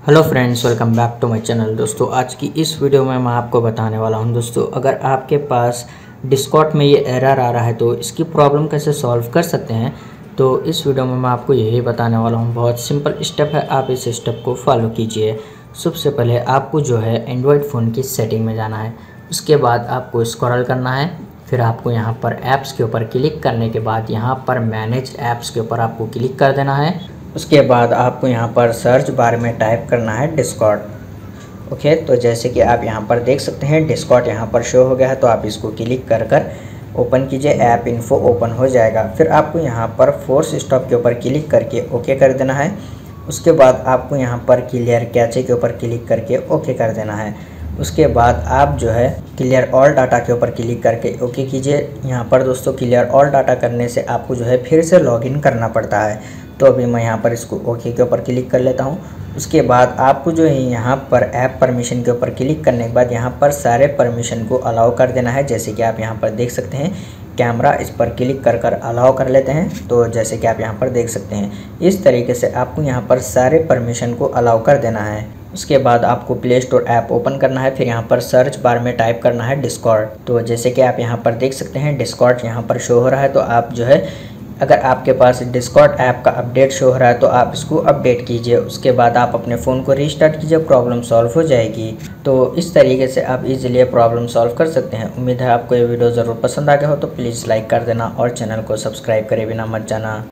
Hello friends, welcome back to my channel. दोस्तों, आज की इस वीडियो में मैं आपको बताने वाला हूं दोस्तों, अगर आपके पास डिस्कॉर्ड में ये एरर आ रहा है तो इसकी प्रॉब्लम कैसे सॉल्व कर सकते हैं। तो इस वीडियो में मैं आपको यही बताने वाला हूं। बहुत सिंपल स्टेप है, आप इस स्टेप को फॉलो कीजिए। सबसे पहले आपको जो है एंड्रॉयड फ़ोन की सेटिंग में जाना है। उसके बाद आपको स्क्रॉल करना है, फिर आपको यहाँ पर ऐप्स के ऊपर क्लिक करने के बाद यहाँ पर मैनेज ऐप्स के ऊपर आपको क्लिक कर देना है। उसके बाद आपको यहाँ पर सर्च बार में टाइप करना है डिस्कॉर्ड। ओके, तो जैसे कि आप यहाँ पर देख सकते हैं डिस्कॉर्ड यहाँ पर शो हो गया है, तो आप इसको क्लिक कर कर ओपन कीजिए। ऐप इन्फो ओपन हो जाएगा। फिर आपको यहाँ पर फोर्स स्टॉप के ऊपर क्लिक करके ओके कर देना है। उसके बाद आपको यहाँ पर क्लियर कैचे के ऊपर क्लिक करके ओके कर देना है। उसके बाद आप जो है क्लियर ऑल डाटा के ऊपर क्लिक करके ओके कीजिए। यहाँ पर दोस्तों क्लियर ऑल डाटा करने से आपको जो है फिर से लॉगिन करना पड़ता है। तो अभी मैं यहाँ पर इसको ओके के ऊपर क्लिक कर लेता हूँ। उसके बाद आपको जो है यहाँ पर ऐप परमिशन के ऊपर क्लिक करने के बाद यहाँ पर सारे परमिशन को अलाउ कर देना है। जैसे कि आप यहाँ पर देख सकते हैं कैमरा, इस पर क्लिक कर कर अलाउ कर लेते हैं। तो जैसे कि आप यहाँ पर देख सकते हैं इस तरीके से आपको यहाँ पर सारे परमिशन को अलाउ कर देना है। उसके बाद आपको प्ले स्टोर ऐप ओपन करना है, फिर यहाँ पर सर्च बार में टाइप करना है डिस्कॉर्ड। तो जैसे कि आप यहाँ पर देख सकते हैं डिस्कॉर्ड यहाँ पर शो हो रहा है। तो आप जो है अगर आपके पास डिस्कॉर्ड ऐप का अपडेट शो हो रहा है तो आप इसको अपडेट कीजिए। उसके बाद आप अपने फ़ोन को रीस्टार्ट कीजिए, प्रॉब्लम सॉल्व हो जाएगी। तो इस तरीके से आप इजीली प्रॉब्लम सॉल्व कर सकते हैं। उम्मीद है आपको ये वीडियो ज़रूर पसंद आ गया हो, तो प्लीज़ लाइक कर देना और चैनल को सब्सक्राइब करे बिना मत जाना।